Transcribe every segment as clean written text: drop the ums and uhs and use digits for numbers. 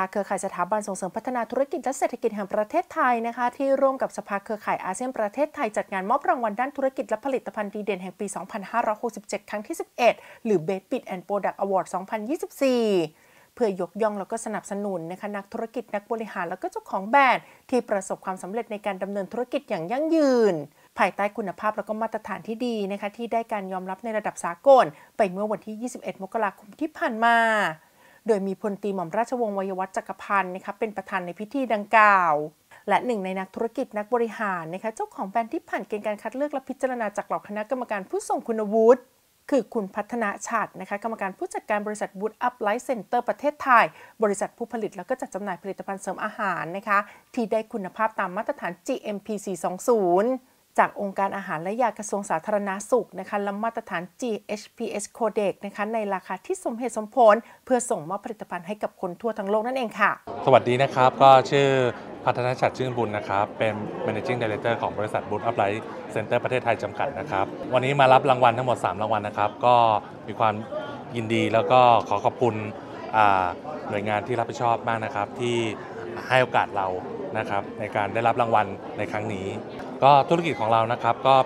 เครือข่ายสถาบันส่งเสริมพัฒนาธุรกิจและเศรษฐกิจแห่งประเทศไทยนะคะที่ร่วมกับสภาเครือข่ายอาเซียนประเทศไทยจัดงานมอบรางวัลด้านธุรกิจและผลิตภัณฑ์ดีเด่นแห่งปี 2567 ครั้งที่ 11 หรือ Best Bid and Product Award 2024 เพื่อยกย่องแล้วก็สนับสนุนนะคะนักธุรกิจนักบริหารแล้วก็เจ้าของแบรนด์ที่ประสบความสำเร็จในการดำเนินธุรกิจอย่างยั่งยืนภายใต้คุณภาพและก็มาตรฐานที่ดีนะคะที่ได้การยอมรับในระดับสากลไปเมื่อวันที่ 21 มกราคมที่ผ่านมาโดยมีพลตรีหม่อมราชวงศ์วัยวัฒน์จักรพันธ์นะคะเป็นประธานในพิธีดังกล่าวและหนึ่งในนักธุรกิจนักบริหารนะคะเจ้าของแบรนด์ที่ผ่านเกณฑ์การคัดเลือกและพิจารณาจากเหล่าคณะกรรมการผู้ทรงคุณวุฒิคือคุณพัฒนาฉัตรนะคะกรรมการผู้จัดการบริษัท Wood Up Life Center ประเทศไทยบริษัทผู้ผลิตแล้วก็จัดจำหน่ายผลิตภัณฑ์เสริมอาหารนะคะที่ได้คุณภาพตามมาตรฐาน GMP 420จากองค์การอาหารและยากระทรวงสาธารณสุขนะคะและมาตรฐาน GHPS Codex นะคะในราคาที่สมเหตุสมผลเพื่อส่งมอบผลิตภัณฑ์ให้กับคนทั่วทั้งโลกนั่นเองค่ะสวัสดีนะครับก็ชื่อพัฒนาฉัตรชื่นบุญนะครับเป็น Managing Director ของบริษัท Wood Up Life Center ประเทศไทยจำกัดนะครับวันนี้มารับรางวัลทั้งหมด3รางวัลนะครับก็มีความยินดีแล้วก็ขอขอบคุณหน่วยงานที่รับผิดชอบมากนะครับที่ให้โอกาสเรานะครับในการได้รับรางวัลในครั้งนี้ก็ธุรกิจของเรานะครับก็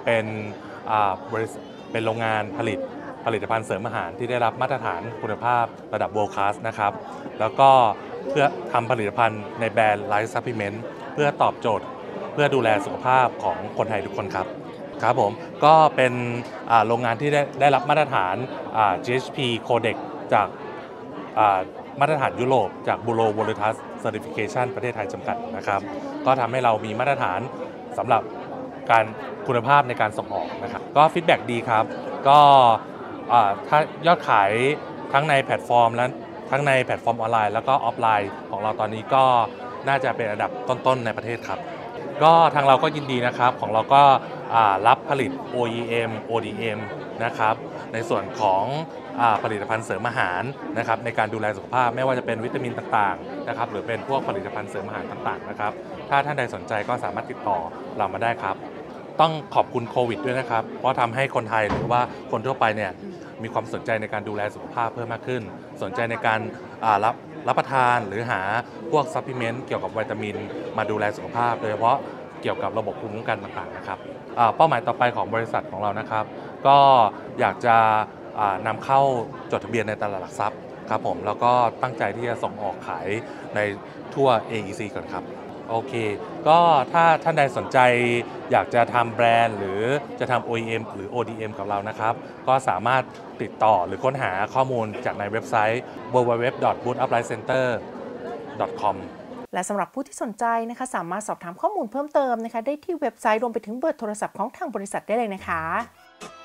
เป็นโรงงานผลิตภัณฑ์เสริมอาหารที่ได้รับมาตรฐานคุณภาพระดับ World Class นะครับแล้วก็เพื่อทำผลิตภัณฑ์ในแบรนด์ Life Supplement เพื่อตอบโจทย์เพื่อดูแลสุขภาพของคนไทยทุกคนครับผมก็เป็นโรงงานที่ได้รับมาตรฐาน GHP Codex จากมาตรฐานยุโรปจาก Bureau Veritas Certification ประเทศไทยจำกัดนะครับก็ทำให้เรามีมาตรฐานสำหรับการคุณภาพในการส่งออกนะครับก็ฟีดแบ็กดีครับก็ถ้ายอดขายทั้งในแพลตฟอร์มและทั้งในแพลตฟอร์มออนไลน์แล้วก็ออฟไลน์ของเราตอนนี้ก็น่าจะเป็นอันดับต้นๆในประเทศครับก็ทางเราก็ยินดีนะครับของเราก็รับผลิต OEM ODM นะครับในส่วนของผลิตภัณฑ์เสริมอาหารนะครับในการดูแลสุขภาพไม่ว่าจะเป็นวิตามินต่างๆนะครับหรือเป็นพวกผลิตภัณฑ์เสริมอาหารต่างๆนะครับถ้าท่านใดสนใจก็สามารถติดต่อเรามาได้ครับต้องขอบคุณโควิดด้วยนะครับเพราะทำให้คนไทยหรือว่าคนทั่วไปเนี่ยมีความสนใจในการดูแลสุขภาพเพิ่มมากขึ้นสนใจในการรับประทานหรือหาพวกซัพพลีเมนต์เกี่ยวกับวิตามินมาดูแลสุขภาพโดยเฉพาะเกี่ยวกับระบบภูมิคุ้มกันต่างๆนะครับเป้าหมายต่อไปของบริษัทของเรานะครับก็อยากจะนำเข้าจดทะเบียนในตลาดหลักทรัพย์ครับผมแล้วก็ตั้งใจที่จะส่งออกขายในทั่ว AEC ก่อนครับโอเคก็ถ้าท่านใดสนใจอยากจะทำแบรนด์หรือจะทำ OEM หรือ ODM กับเรานะครับก็สามารถติดต่อหรือค้นหาข้อมูลจากในเว็บไซต์ www.wooduplifecenter.com และสำหรับผู้ที่สนใจนะคะสามารถสอบถามข้อมูลเพิ่มเติมนะคะได้ที่เว็บไซต์รวมไปถึงเบอร์โทรศัพท์ของทางบริษัทได้เลยนะคะ